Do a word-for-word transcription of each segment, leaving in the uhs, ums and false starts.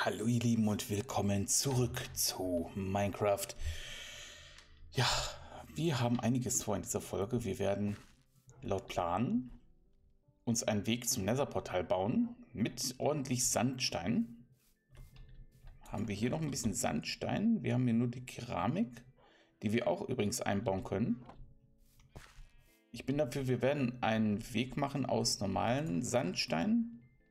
Hallo ihr Lieben und willkommen zurück zu Minecraft. Ja, wir haben einiges vor in dieser Folge. Wir werden laut Plan uns einen Weg zum Netherportal bauen mit ordentlich Sandstein. Haben wir hier noch ein bisschen Sandstein. Wir haben hier nur die Keramik, die wir auch übrigens einbauen können. Ich bin dafür, wir werden einen Weg machen aus normalen Sandstein.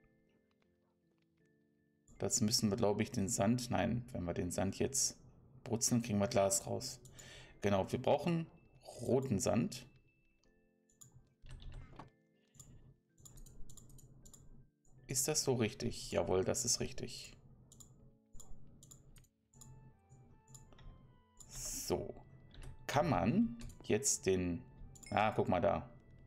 Dazu müssen wir, glaube ich, den Sand... Nein, wenn wir den Sand jetzt brutzeln, kriegen wir Glas raus. Genau, wir brauchen roten Sand. Ist das so richtig? Jawohl, das ist richtig. So. Kann man jetzt den... Ah, guck mal da.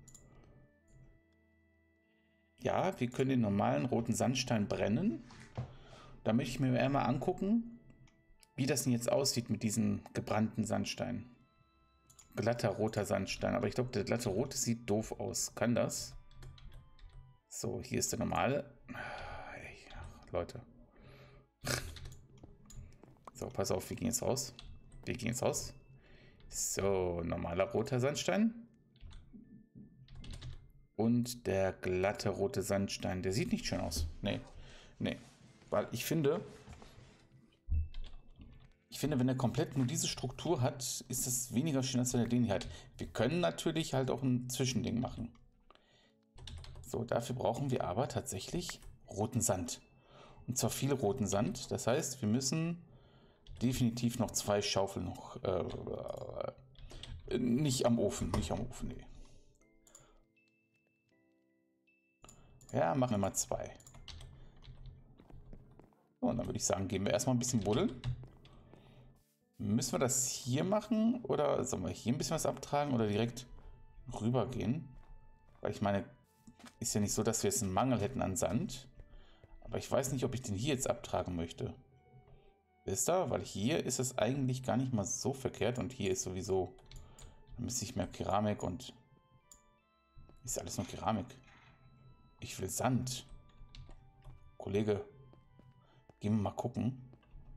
Ja, wir können den normalen roten Sandstein brennen. Da möchte ich mir einmal angucken, wie das denn jetzt aussieht mit diesem gebrannten Sandstein. Glatter roter Sandstein, aber ich glaube, der glatte rote sieht doof aus. Kann das? So, hier ist der normale. Ach, Leute. So, pass auf, wir gehen jetzt raus. Wir gehen jetzt raus. So, normaler roter Sandstein. Und der glatte rote Sandstein, der sieht nicht schön aus. Nee, nee. Weil ich finde, ich finde, wenn er komplett nur diese Struktur hat, ist es weniger schön, als wenn er den hier hat. Wir können natürlich halt auch ein Zwischending machen. So, dafür brauchen wir aber tatsächlich roten Sand. Und zwar viel roten Sand. Das heißt, wir müssen definitiv noch zwei Schaufeln noch... Äh, nicht am Ofen, nicht am Ofen, nee. Ja, machen wir mal zwei. Und dann würde ich sagen, gehen wir erstmal ein bisschen buddeln. Müssen wir das hier machen oder sollen wir hier ein bisschen was abtragen oder direkt rüber gehen? Weil ich meine, ist ja nicht so, dass wir jetzt einen Mangel hätten an Sand. Aber ich weiß nicht, ob ich den hier jetzt abtragen möchte. Wisst ihr? Weil hier ist es eigentlich gar nicht mal so verkehrt und hier ist sowieso, da müsste ich mehr Keramik und ist alles nur Keramik. Ich will Sand. Kollege. Gehen wir mal gucken.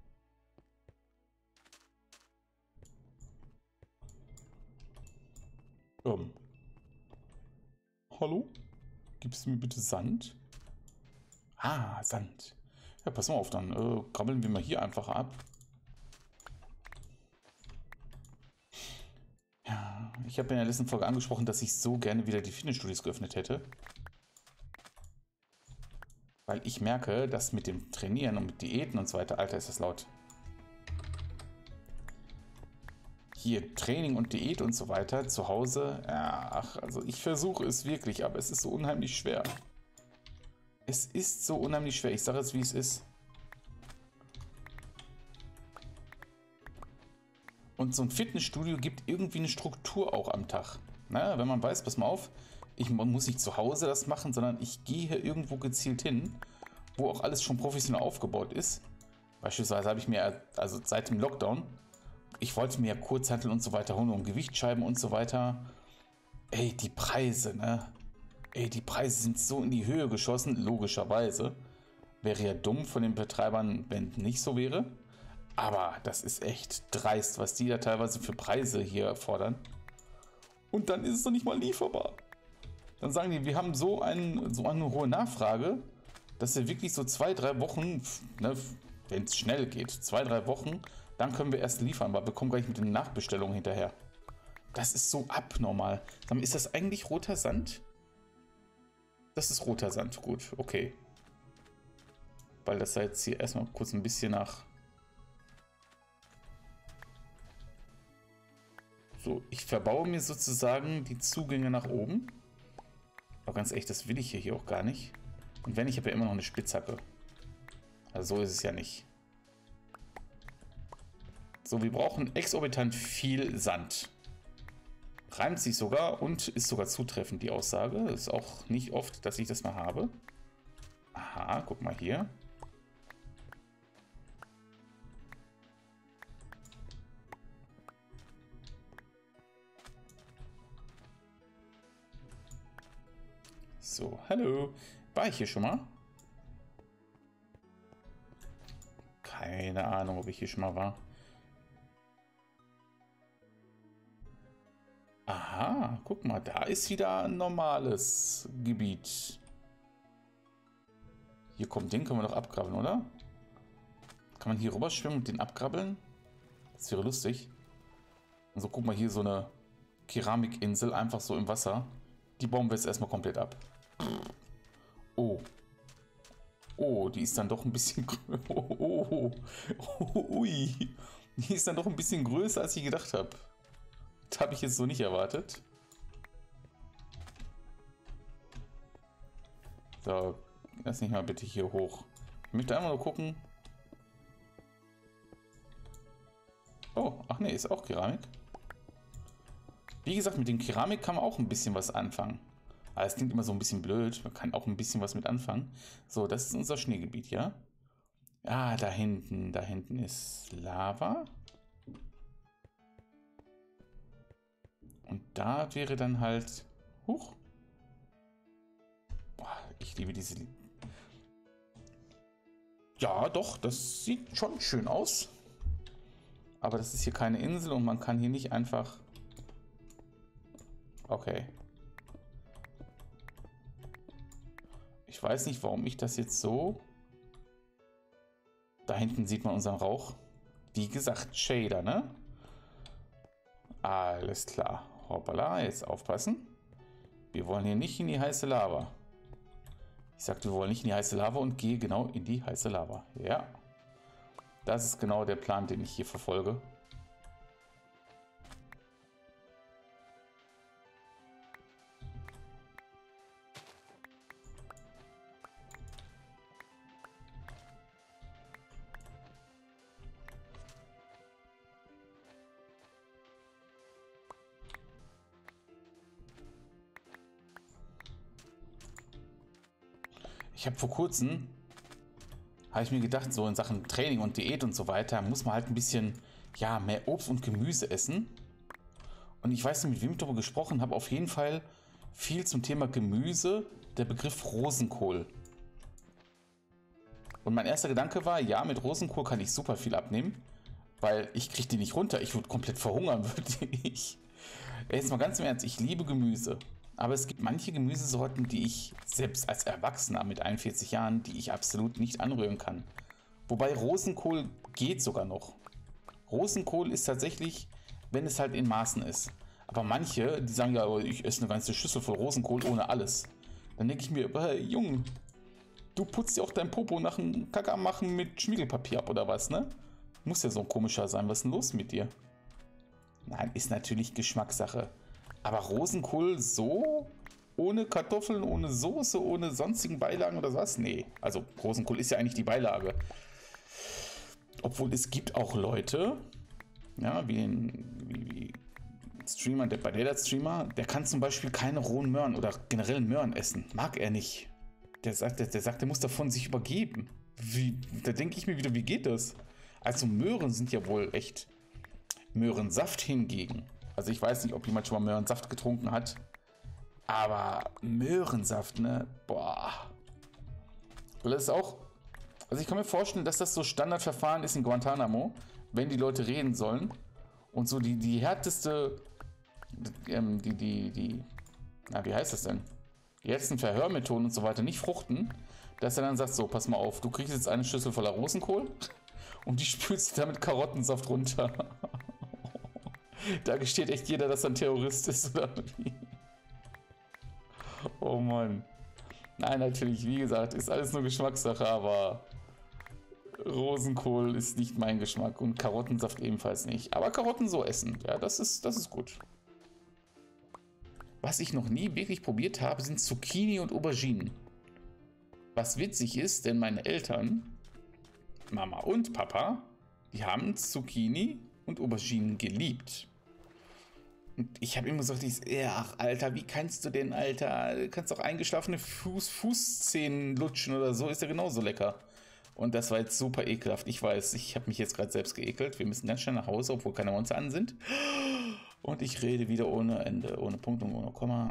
Ähm. Hallo? Gibst du mir bitte Sand? Ah, Sand. Ja, pass mal auf, dann äh, krabbeln wir mal hier einfach ab. Ja, ich habe in der letzten Folge angesprochen, dass ich so gerne wieder die Fitnessstudios geöffnet hätte. Weil ich merke, dass mit dem Trainieren und mit Diäten und so weiter, Alter, ist das laut. Hier Training und Diät und so weiter zu Hause, ja, ach, also ich versuche es wirklich, aber es ist so unheimlich schwer. Es ist so unheimlich schwer, ich sage es, wie es ist. Und so ein Fitnessstudio gibt irgendwie eine Struktur auch am Tag. Na, wenn man weiß, pass mal auf, ich muss nicht zu Hause das machen, sondern ich gehe irgendwo gezielt hin, wo auch alles schon professionell aufgebaut ist. Beispielsweise habe ich mir, also seit dem Lockdown, ich wollte mir ja Kurzhanteln und so weiter holen, um Gewichtsscheiben und so weiter. Ey, die Preise, ne? Ey, die Preise sind so in die Höhe geschossen, logischerweise. Wäre ja dumm von den Betreibern, wenn es nicht so wäre. Aber das ist echt dreist, was die da teilweise für Preise hier fordern. Und dann ist es noch nicht mal lieferbar. Dann sagen die, wir haben so, ein, so eine hohe Nachfrage, dass wir wirklich so zwei, drei Wochen, ne, wenn es schnell geht, zwei, drei Wochen, dann können wir erst liefern, aber wir kommen gleich mit den Nachbestellungen hinterher. Das ist so abnormal. Sag mal, ist das eigentlich roter Sand? Das ist roter Sand, gut, okay. Weil das sah jetzt hier erstmal kurz ein bisschen nach... So, ich verbaue mir sozusagen die Zugänge nach oben. Aber ganz ehrlich, das will ich hier, hier auch gar nicht. Und wenn, ich habe ja immer noch eine Spitzhacke. Also so ist es ja nicht. So, wir brauchen exorbitant viel Sand. Reimt sich sogar und ist sogar zutreffend, die Aussage. Ist auch nicht oft, dass ich das mal habe. Aha, guck mal hier. So, hallo. War ich hier schon mal? Keine Ahnung, ob ich hier schon mal war. Aha, guck mal, da ist wieder ein normales Gebiet. Hier kommt, den können wir doch abgrabbeln, oder? Kann man hier rüber schwimmen und den abgrabbeln? Das wäre lustig. Und so, guck mal, hier so eine Keramikinsel, einfach so im Wasser. Die bauen wir jetzt erstmal komplett ab. Oh. Oh, die ist dann doch ein bisschen... Oh, oh, oh, ui. Die ist dann doch ein bisschen größer, als ich gedacht habe. Das habe ich jetzt so nicht erwartet. So, lass mich mal bitte hier hoch. Ich möchte einmal nur gucken. Oh, ach nee, ist auch Keramik. Wie gesagt, mit dem Keramik kann man auch ein bisschen was anfangen. Aber es klingt immer so ein bisschen blöd. Man kann auch ein bisschen was mit anfangen. So, das ist unser Schneegebiet, ja? Ah, da hinten, da hinten ist Lava. Und da wäre dann halt... Huch. Boah, ich liebe diese... Ja, doch, das sieht schon schön aus. Aber das ist hier keine Insel und man kann hier nicht einfach... Okay. Ich weiß nicht, warum ich das jetzt so... Da hinten sieht man unseren Rauch. Wie gesagt, Shader, ne? Alles klar. Hoppala, jetzt aufpassen. Wir wollen hier nicht in die heiße Lava. Ich sagte, wir wollen nicht in die heiße Lava und gehe genau in die heiße Lava. Ja. Das ist genau der Plan, den ich hier verfolge. Ich habe vor kurzem, habe ich mir gedacht, so in Sachen Training und Diät und so weiter, muss man halt ein bisschen, ja, mehr Obst und Gemüse essen. Und ich weiß nicht, mit wem ich darüber gesprochen habe, auf jeden Fall viel zum Thema Gemüse, der Begriff Rosenkohl. Und mein erster Gedanke war, ja, mit Rosenkohl kann ich super viel abnehmen, weil ich kriege die nicht runter, ich würde komplett verhungern, würde ich. Jetzt mal ganz im Ernst, ich liebe Gemüse. Aber es gibt manche Gemüsesorten, die ich selbst als Erwachsener mit einundvierzig Jahren, die ich absolut nicht anrühren kann. Wobei Rosenkohl geht sogar noch. Rosenkohl ist tatsächlich, wenn es halt in Maßen ist. Aber manche, die sagen ja, ich esse eine ganze Schüssel voll Rosenkohl ohne alles. Dann denke ich mir, hey, Junge, du putzt ja auch dein Popo nach dem Kacker machen mit Schmiegelpapier ab oder was, ne? Muss ja so ein komischer sein, was ist denn los mit dir? Nein, ist natürlich Geschmackssache. Aber Rosenkohl so? Ohne Kartoffeln, ohne Soße, ohne sonstigen Beilagen oder was? Nee. Also Rosenkohl ist ja eigentlich die Beilage. Obwohl es gibt auch Leute, ja, wie den wie, wie Streamer, der Badella Streamer, der kann zum Beispiel keine rohen Möhren oder generell Möhren essen. Mag er nicht. Der sagt, der, der sagt, der muss davon sich übergeben. Wie, da denke ich mir wieder, wie geht das? Also Möhren sind ja wohl echt. Möhrensaft hingegen. Also ich weiß nicht, ob jemand schon mal Möhrensaft getrunken hat. Aber Möhrensaft, ne? Boah. Und das ist auch... Also ich kann mir vorstellen, dass das so Standardverfahren ist in Guantanamo, wenn die Leute reden sollen. Und so die, die härteste... Ähm, die, die, die... Na, wie heißt das denn? Die härtesten Verhörmethoden und so weiter nicht fruchten. Dass er dann sagt, so, pass mal auf, du kriegst jetzt eine Schüssel voller Rosenkohl und die spülst du damit Karottensaft runter. Da gesteht echt jeder, dass er ein Terrorist ist, oder wie? Oh Mann. Nein, natürlich, wie gesagt, ist alles nur Geschmackssache, aber Rosenkohl ist nicht mein Geschmack und Karottensaft ebenfalls nicht. Aber Karotten so essen, ja, das ist, das ist gut. Was ich noch nie wirklich probiert habe, sind Zucchini und Auberginen. Was witzig ist, denn meine Eltern, Mama und Papa, die haben Zucchini und Auberginen geliebt. Und ich habe immer gesagt, ich, ja, ach Alter, wie kannst du denn, Alter? Du kannst doch eingeschlafene Fuß, Fußzehen lutschen oder so, ist ja genauso lecker. Und das war jetzt super ekelhaft. Ich weiß, ich habe mich jetzt gerade selbst geekelt. Wir müssen ganz schnell nach Hause, obwohl keine Monster an sind. Und ich rede wieder ohne Ende, ohne Punkt und ohne Komma.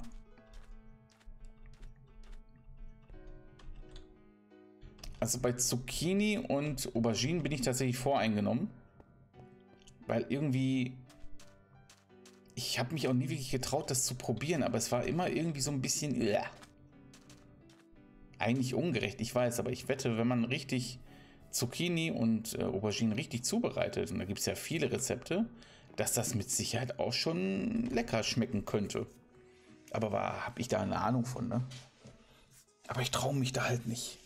Also bei Zucchini und Auberginen bin ich tatsächlich voreingenommen. Weil irgendwie... Ich habe mich auch nie wirklich getraut, das zu probieren, aber es war immer irgendwie so ein bisschen... Äh, eigentlich ungerecht, ich weiß, aber ich wette, wenn man richtig Zucchini und äh, Auberginen richtig zubereitet, und da gibt es ja viele Rezepte, dass das mit Sicherheit auch schon lecker schmecken könnte. Aber habe ich da eine Ahnung von, ne? Aber ich traue mich da halt nicht.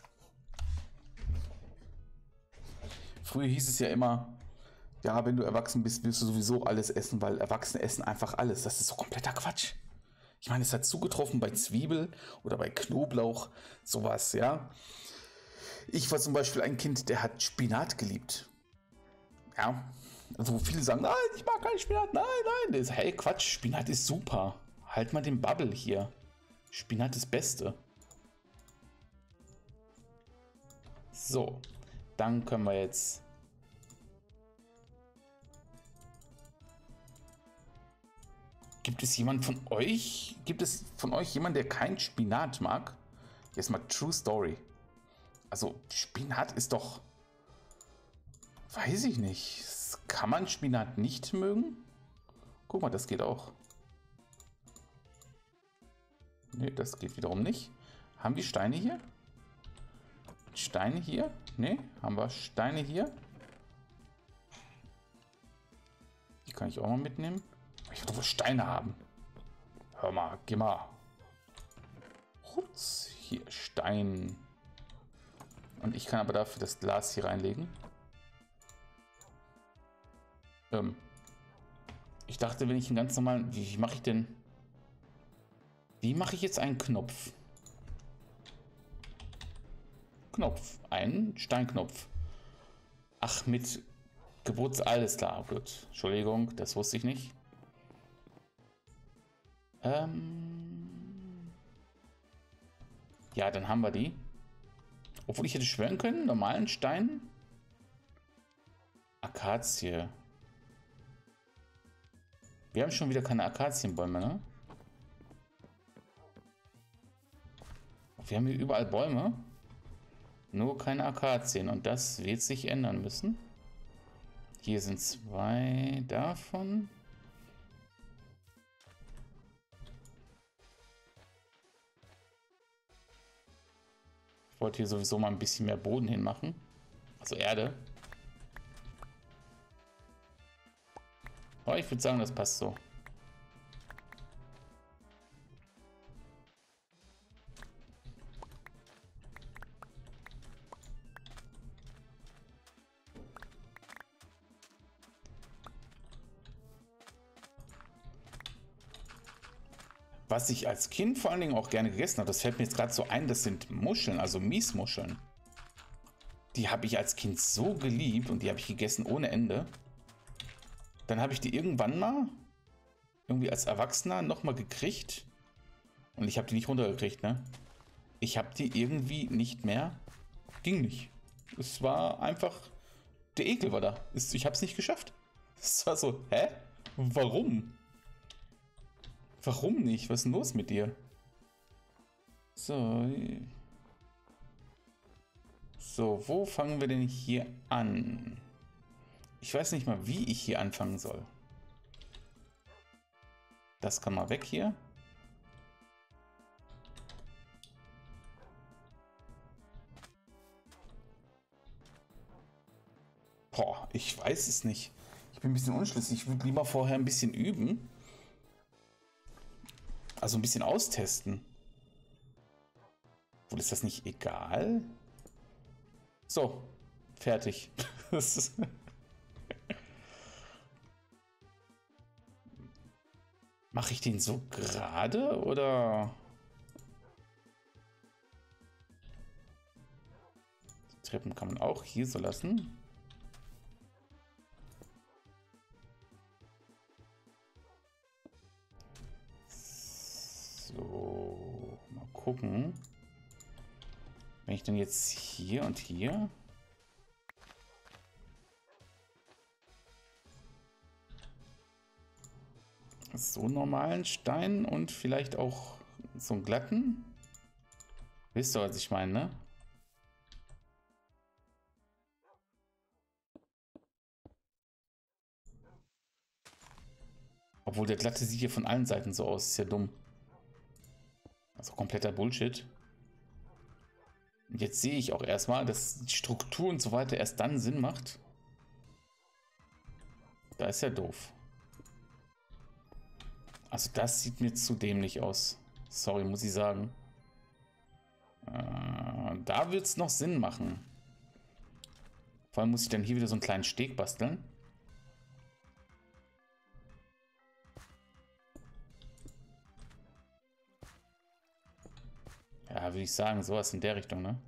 Früher hieß es ja immer, ja, wenn du erwachsen bist, willst du sowieso alles essen, weil Erwachsene essen einfach alles. Das ist so kompletter Quatsch. Ich meine, es hat zugetroffen bei Zwiebel oder bei Knoblauch, sowas, ja. Ich war zum Beispiel ein Kind, der hat Spinat geliebt. Ja, also viele sagen, nein, ich mag keinen Spinat, nein, nein. Das ist, hey, Quatsch, Spinat ist super. Halt mal den Bubble hier. Spinat ist Beste. So, dann können wir jetzt... Gibt es jemand von euch, gibt es von euch jemand, der kein Spinat mag? Jetzt mal True Story. Also Spinat ist doch... Weiß ich nicht. Kann man Spinat nicht mögen? Guck mal, das geht auch. Ne, das geht wiederum nicht. Haben wir Steine hier? Steine hier? Ne, haben wir Steine hier? Die kann ich auch mal mitnehmen. Ich will doch wohl Steine haben. Hör mal, geh mal. Ups, hier, Stein. Und ich kann aber dafür das Glas hier reinlegen. Ähm. Ich dachte, wenn ich einen ganz normalen... Wie, wie mache ich denn... Wie mache ich jetzt einen Knopf? Knopf. Einen Steinknopf. Ach, mit Geburts... Alles klar, gut. Entschuldigung, das wusste ich nicht. Ähm... Ja, dann haben wir die. Obwohl ich hätte schwören können, normalen Stein. Akazie. Wir haben schon wieder keine Akazienbäume, ne? Wir haben hier überall Bäume. Nur keine Akazien. Und das wird sich ändern müssen. Hier sind zwei davon. Ich wollte hier sowieso mal ein bisschen mehr Boden hinmachen. Also Erde. Aber ich würde sagen, das passt so. Was ich als Kind vor allen Dingen auch gerne gegessen habe, das fällt mir jetzt gerade so ein, das sind Muscheln, also Miesmuscheln. Die habe ich als Kind so geliebt und die habe ich gegessen ohne Ende. Dann habe ich die irgendwann mal, irgendwie als Erwachsener, nochmal gekriegt. Und ich habe die nicht runtergekriegt, ne? Ich habe die irgendwie nicht mehr. Ging nicht. Es war einfach, der Ekel war da. Ich habe es nicht geschafft. Es war so, hä? Warum? Warum nicht? Was ist denn los mit dir? So. So, wo fangen wir denn hier an? Ich weiß nicht mal, wie ich hier anfangen soll. Das kann mal weg hier. Boah, ich weiß es nicht. Ich bin ein bisschen unschlüssig. Ich würde lieber vorher ein bisschen üben. Also ein bisschen austesten. Wohl ist das nicht egal? So, fertig. Mache ich den so gerade oder? Die Treppen kann man auch hier so lassen. So, mal gucken. Wenn ich dann jetzt hier und hier... So normalen Stein und vielleicht auch so einen glatten. Wisst ihr, was ich meine, ne? Obwohl der glatte sieht hier von allen Seiten so aus. Ist ja dumm. Also kompletter Bullshit. Und jetzt sehe ich auch erstmal, dass die Struktur und so weiter erst dann Sinn macht. Da ist ja doof. Also das sieht mir zu dämlich aus. Sorry, muss ich sagen. Äh, da wird es noch Sinn machen. Vor allem muss ich dann hier wieder so einen kleinen Steg basteln. Ja, würde ich sagen, sowas in der Richtung, ne?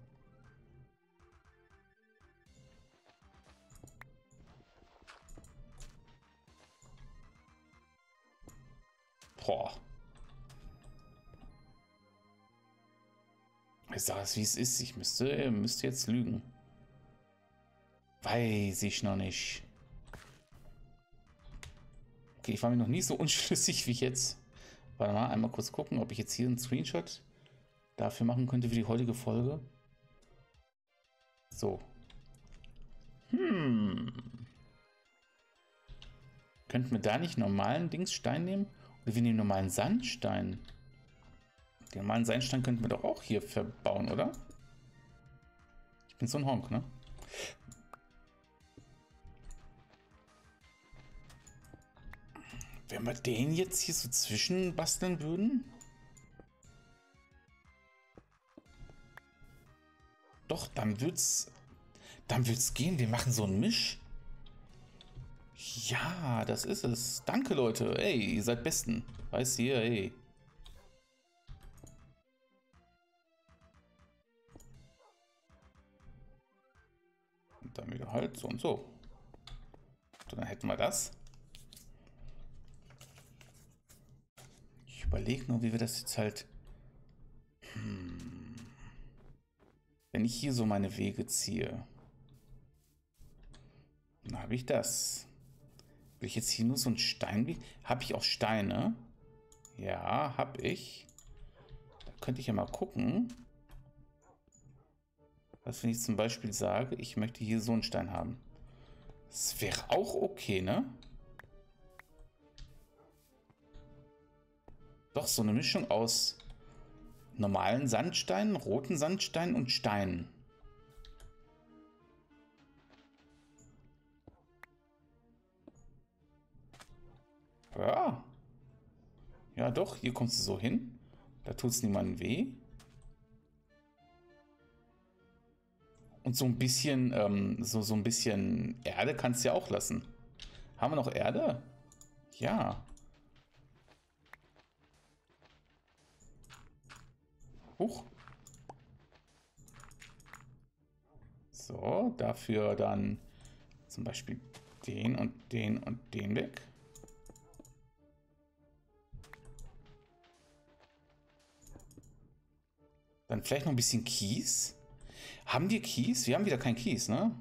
Boah. Ich sage es, wie es ist. Ich müsste, müsste jetzt lügen. Weiß ich noch nicht. Okay, ich war mir noch nie so unschlüssig wie jetzt. Warte mal, einmal kurz gucken, ob ich jetzt hier einen Screenshot dafür machen könnte für die heutige Folge. So. Hm. Könnten wir da nicht normalen Dingsstein nehmen? Oder wir nehmen normalen Sandstein. Den normalen Sandstein könnten wir doch auch hier verbauen, oder? Ich bin so ein Honk, ne? Wenn wir den jetzt hier so zwischen basteln würden? Doch, dann wird's. Dann wird's gehen. Wir machen so einen Misch. Ja, das ist es. Danke, Leute. Ey, ihr seid Besten. Weiß hier, ey. Und dann wieder halt so und so. Und dann hätten wir das. Ich überlege nur, wie wir das jetzt halt... Hm. Wenn ich hier so meine Wege ziehe, dann habe ich das. Will ich jetzt hier nur so einen Steinweg? Habe ich auch Steine? Ja, habe ich. Da könnte ich ja mal gucken. Was, wenn ich zum Beispiel sage, ich möchte hier so einen Stein haben. Das wäre auch okay, ne? Doch, so eine Mischung aus normalen Sandsteinen, roten Sandsteinen und Steinen. Ja. Ja, doch, hier kommst du so hin. Da tut es niemandem weh. Und so ein bisschen, ähm, so, so ein bisschen Erde kannst du ja auch lassen. Haben wir noch Erde? Ja. Huch. So, dafür dann zum Beispiel den und den und den weg. Dann vielleicht noch ein bisschen Kies. Haben wir Kies? Wir haben wieder kein Kies, ne?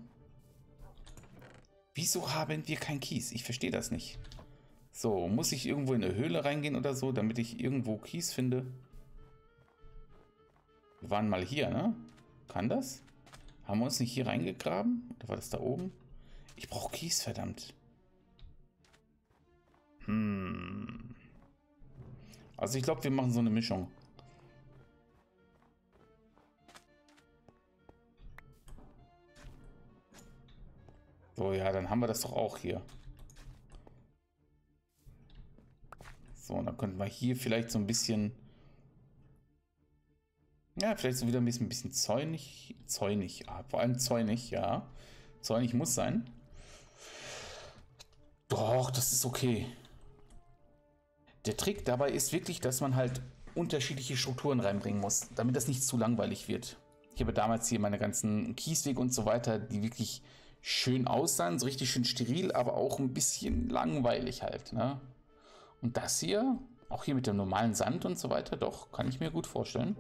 Wieso haben wir kein Kies? Ich verstehe das nicht. So, muss ich irgendwo in eine Höhle reingehen oder so, damit ich irgendwo Kies finde? Wir waren mal hier, ne? Kann das? Haben wir uns nicht hier reingegraben? Oder war das da oben? Ich brauche Kies, verdammt. Hm. Also ich glaube, wir machen so eine Mischung. So, ja, dann haben wir das doch auch hier. So, dann könnten wir hier vielleicht so ein bisschen... Ja, vielleicht so wieder ein bisschen, ein bisschen zäunig. Zäunig, ja, vor allem zäunig, ja. Zäunig muss sein. Doch, das ist okay. Der Trick dabei ist wirklich, dass man halt unterschiedliche Strukturen reinbringen muss, damit das nicht zu langweilig wird. Ich habe damals hier meine ganzen Kieswege und so weiter, die wirklich schön aussahen, so richtig schön steril, aber auch ein bisschen langweilig halt, ne? Und das hier, auch hier mit dem normalen Sand und so weiter, doch, kann ich mir gut vorstellen.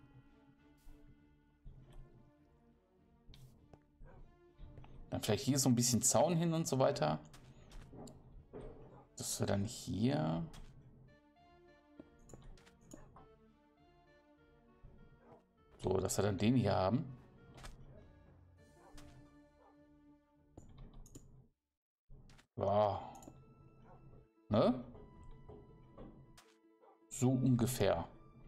Dann vielleicht hier so ein bisschen Zaun hin und so weiter. Das wir dann hier... So, dass wir dann den hier haben. Ja. Ne? So ungefähr.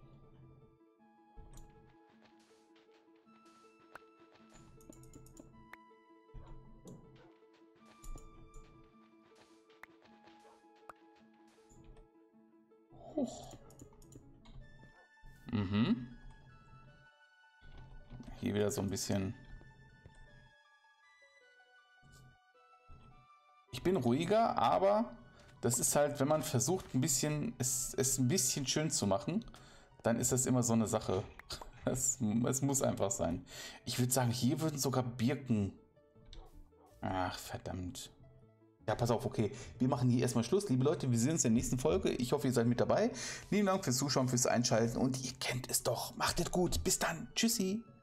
Hoch. Mhm. Hier wieder so ein bisschen. Ich bin ruhiger, aber das ist halt, wenn man versucht, ein bisschen es, es ein bisschen schön zu machen, dann ist das immer so eine Sache. Es, es muss einfach sein. Ich würde sagen, hier würden sogar Birken. Ach, verdammt. Ja, pass auf, okay. Wir machen hier erstmal Schluss. Liebe Leute, wir sehen uns in der nächsten Folge. Ich hoffe, ihr seid mit dabei. Vielen Dank fürs Zuschauen, fürs Einschalten und ihr kennt es doch. Macht es gut. Bis dann. Tschüssi.